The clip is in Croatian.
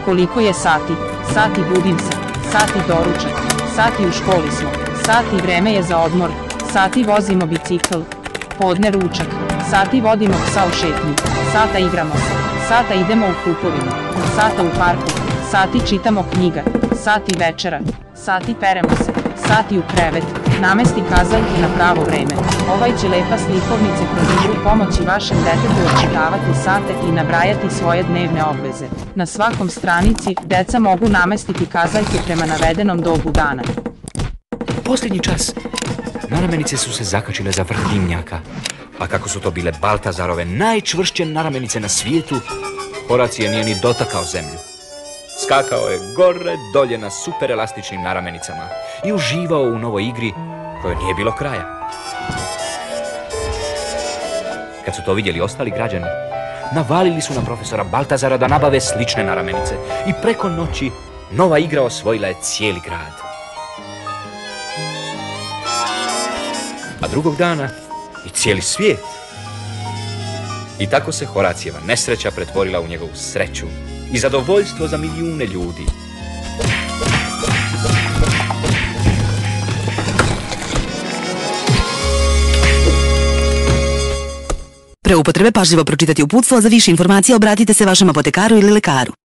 Koliko je sati? Sati budim se, sati doručak, sati u školi smo, sati vreme je za odmor, sati vozimo bicikl, podne ručak, sati vodimo psa u šetnju, sata igramo se, sata idemo u kupovinu, sata u parku, sati čitamo knjiga, sati večera, sati peremo se, sati u krevet, namesti kazaljke na pravo vreme. Ovaj će lepa slikovnice kroz igru pomoći vašem detetu odčitavati sate i nabrajati svoje dnevne obveze. Na svakom stranici deca mogu namestiti kazaljke prema navedenom dobu dana. Posljednji čas. Naramenice su se zakačile za vrh dimnjaka. A kako su to bile Baltazarove najčvršće naramenice na svijetu, Horacije nije ni dotakao zemlju. Skakao je gore dolje na super elastičnim naramenicama i uživao u novoj igri kojoj nije bilo kraja. Kad su to vidjeli ostali građani, navalili su na profesora Baltazara da nabave slične naramenice i preko noći nova igra osvojila je cijeli grad. A drugog dana i cijeli svijet. I tako se Horacijeva nesreća pretvorila u njegovu sreću i zadovoljstvo za milijune ljudi. Pre upotrebe pažljivo pročitati uputstvo, a za više informacija obratite se vašem apotekaru ili lekaru.